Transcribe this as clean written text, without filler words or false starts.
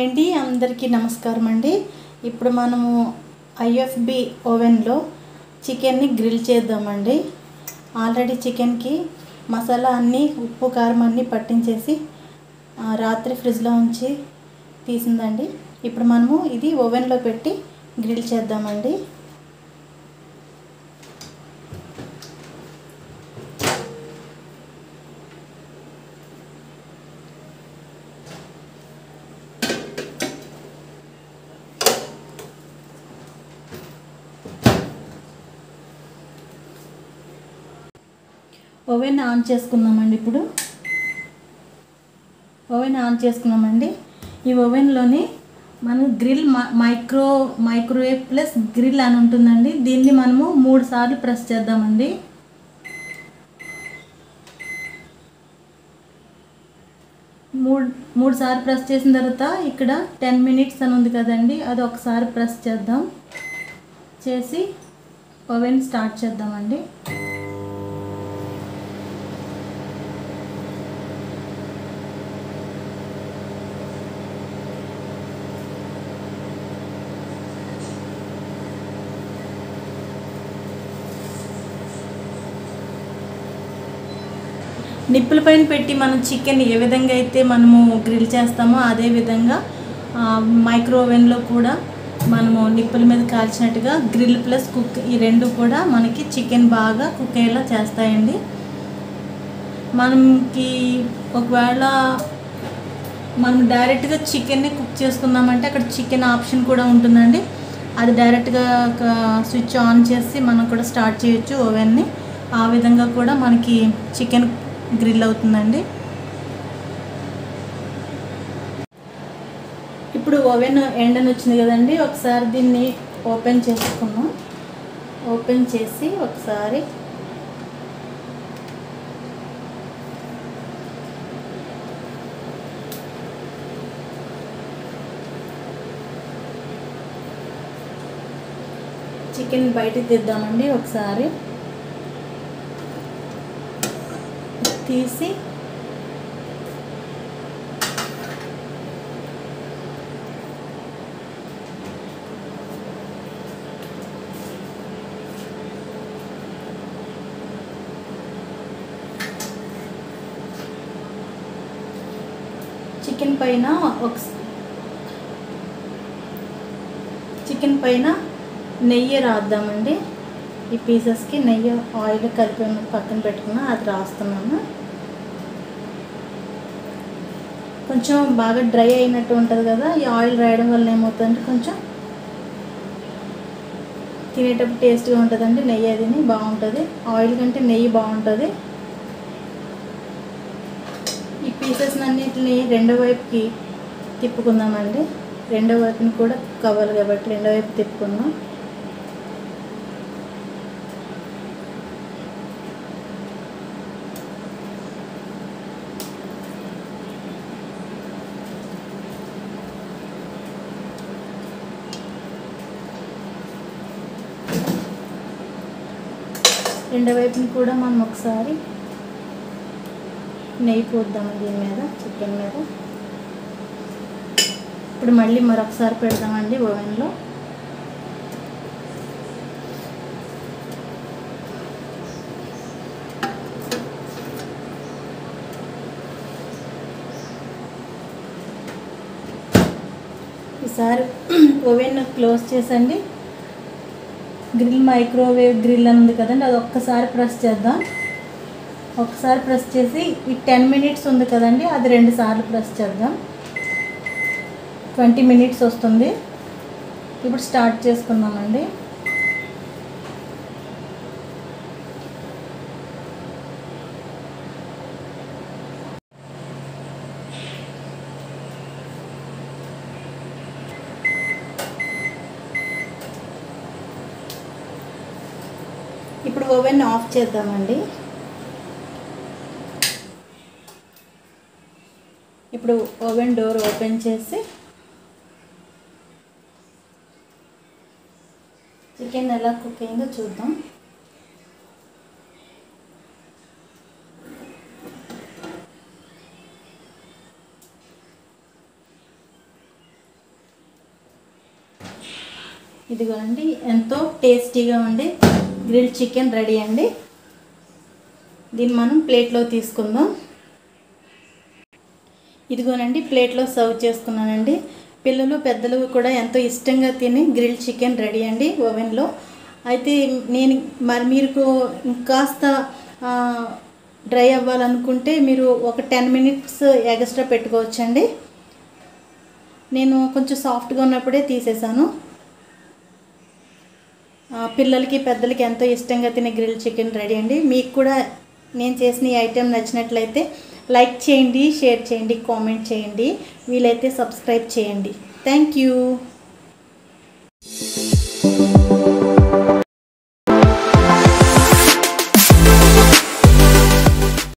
Hi అండి, అందరికీ నమస్కారం అండి. ఇప్పుడు మనము ఐఎఫ్బి ఓవెన్లో చికెన్ని గ్రిల్ చేద్దామండి. ఆల్రెడీ చికెన్కి మసాలా అన్నీ ఉప్పు కారం అన్నీ పట్టించేసి రాత్రి ఫ్రిడ్జ్లో ఉంచి తీసిందండి. ఇప్పుడు మనము ఇది ఓవెన్లో పెట్టి గ్రిల్ చేద్దామండి. ఓవెన్ ఆన్ చేసుకుందామండి. ఇప్పుడు ఓవెన్ ఆన్ చేసుకున్నామండి. ఈ ఓవెన్లోని మనం గ్రిల్ మైక్రోవేవ్ ప్లస్ గ్రిల్ అని ఉంటుందండి. దీన్ని మనము 3 సార్లు ప్రెస్ చేద్దామండి. మూడు సార్లు ప్రెస్ చేసిన తర్వాత ఇక్కడ 10 minutes అని ఉంది కదండి, అది ఒకసారి ప్రెస్ చేద్దాం. చేసి ఓవెన్ స్టార్ట్ చేద్దామండి. నిప్పుల పైన పెట్టి మనం చికెన్ ఏ విధంగా అయితే మనము గ్రిల్ చేస్తామో అదే విధంగా మైక్రోవేవ్లో కూడా మనము నిప్పుల మీద కాల్చినట్టుగా గ్రిల్ ప్లస్ కుక్ ఈ రెండు కూడా మనకి చికెన్ బాగా కుక్ అయ్యేలా చేస్తాయండి. మనకి ఒకవేళ మనం డైరెక్ట్గా చికెన్ని కుక్ చేసుకుందామంటే అక్కడ చికెన్ ఆప్షన్ కూడా ఉంటుందండి. అది డైరెక్ట్గా స్విచ్ ఆన్ చేసి మనం కూడా స్టార్ట్ చేయొచ్చు ఓవెన్ని. ఆ విధంగా కూడా మనకి చికెన్ గ్రిల్ అవుతుందండి. ఇప్పుడు ఓవెన్ ఎండ్ అని వచ్చింది కదండి, ఒకసారి దీన్ని ఓపెన్ చేసుకున్నాం. ఓపెన్ చేసి ఒకసారి చికెన్ బయటికి తీద్దామండి. ఒకసారి తీసి చికెన్ పైన నెయ్యి రాద్దామండి. ఈ పీసెస్కి నెయ్యి ఆయిల్ కలిపి పక్కన పెట్టుకున్నా, అది రాస్తున్నాను. కొంచెం బాగా డ్రై అయినట్టు ఉంటుంది కదా, ఈ ఆయిల్ రాయడం వల్ల ఏమవుతుందంటే కొంచెం తినేటప్పుడు టేస్ట్గా ఉంటుందండి. నెయ్యి అదిని బాగుంటుంది, ఆయిల్ కంటే నెయ్యి బాగుంటుంది. ఈ పీసెస్ అన్నిటిని రెండో వైపుకి తిప్పుకుందామండి. రెండో వైపుని కూడా కవ్వాలి కాబట్టి రెండో వైపు తిప్పుకుందాం. రెండో వైపుని కూడా మనం ఒకసారి నెయ్యి పోద్దాము దీని మీద, చికెన్ మీద. ఇప్పుడు మళ్ళీ మరొకసారి పెడదామండి ఓవెన్లో. ఈసారి ఓవెన్ క్లోజ్ చేసండి. గ్రిల్ మైక్రోవేవ్ గ్రిల్ అని ఉంది కదండి, అది ఒక్కసారి ప్రెస్ చేద్దాం. ఒకసారి ప్రెస్ చేసి ఈ 10 minutes ఉంది కదండి, అది 2 సార్లు ప్రెస్ చేద్దాం. 20 minutes వస్తుంది. ఇప్పుడు స్టార్ట్ చేసుకుందామండి. ఇప్పుడు ఓవెన్ ఆఫ్ చేద్దామండి. ఇప్పుడు ఓవెన్ డోర్ ఓపెన్ చేసి చికెన్ ఎలా కుక్ అయిందో చూద్దాం. ఇదిగోనండి ఎంతో టేస్టీగా ఉండే గ్రిల్ చికెన్ రెడీ అండి. దీన్ని మనం ప్లేట్లో తీసుకుందాం. ఇదిగోనండి ప్లేట్లో సర్వ్ చేసుకున్నానండి. పిల్లలు పెద్దలు కూడా ఎంతో ఇష్టంగా తిని గ్రిల్ చికెన్ రెడీ అండి ఓవెన్లో. అయితే మీరు కాస్త డ్రై అవ్వాలనుకుంటే మీరు ఒక 10 మినిట్స్ ఎక్స్ట్రా పెట్టుకోవచ్చండి. నేను కొంచెం సాఫ్ట్గా ఉన్నప్పుడే తీసేసాను. పిల్లలకి పెద్దలకి ఎంతో ఇష్టంగా తినే గ్రిల్ చికెన్ రెడీ అండి. మీకు కూడా నేను చేసిన ఈ ఐటెం నచ్చినట్లయితే లైక్ చేయండి, షేర్ చేయండి, కామెంట్ చేయండి, వీలైతే సబ్స్క్రైబ్ చేయండి. Thank you.